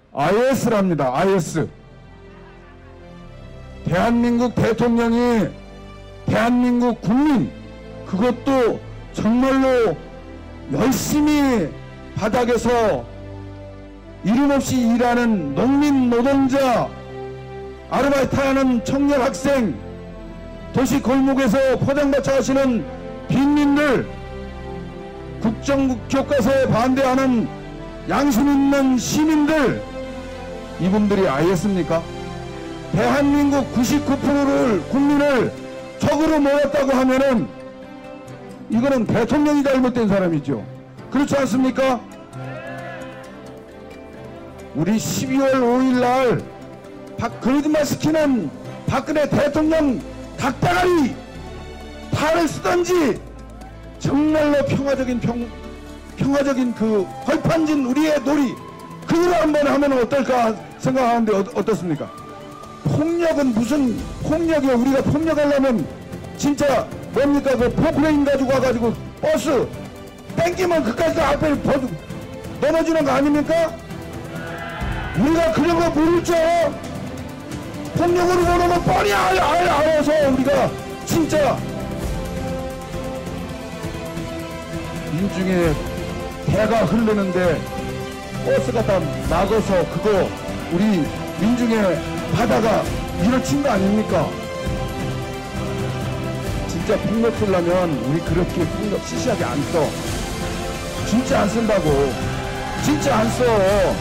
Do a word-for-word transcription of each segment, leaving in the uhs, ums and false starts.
아이에스랍니다. 아이에스. 대한민국 대통령이 대한민국 국민, 그것도 정말로 열심히 바닥에서 이름 없이 일하는 농민, 노동자, 아르바이트하는 청년, 학생, 도시 골목에서 포장마차 하시는 빈민들, 국정 교과서에 반대하는 양심 있는 시민들, 이분들이 아이에스입니까? 대한민국 구십구 퍼센트를 국민을 적으로 모았다고 하면은 이거는 대통령이 잘못된 사람이죠. 그렇지 않습니까? 우리 십이월 오일날 거짓말 시키는 박근혜 대통령 닭다가리 탈을 쓰던지 정말로 평화적인 평, 평화적인 그 벌판진 우리의 놀이 그걸 한번 하면 어떨까 생각하는데 어, 어떻습니까? 폭력은 무슨 폭력이야. 우리가 폭력하려면 진짜 뭡니까? 그 포크레인 가지고 와가지고 버스 땡기면 그까지 앞에 넘어지는 거 아닙니까? 우리가 그런 거 모를 줄 폭력으로 보는 거 뻔히 알, 알, 알아서 우리가 진짜 민중의 대가 흐르는데 버스가 다 막아서 그거 우리 민중의 바다가 밀어친 거 아닙니까? 진짜 폭력 쓰려면 우리 그렇게 폭력 시시하게 안 써. 진짜 안 쓴다고. 진짜 안 써.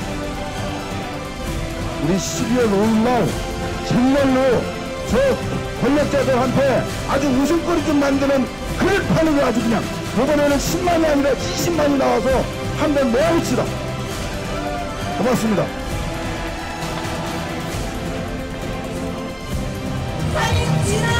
우리 십이월 오일날 정말로 저 권력자들한테 아주 웃음거리 좀 만드는 그걸 파는 거 아주 그냥 이번에는 십만이 아니라 이십만이 나와서 한번 모아봅시다. 고맙습니다. 사진 지나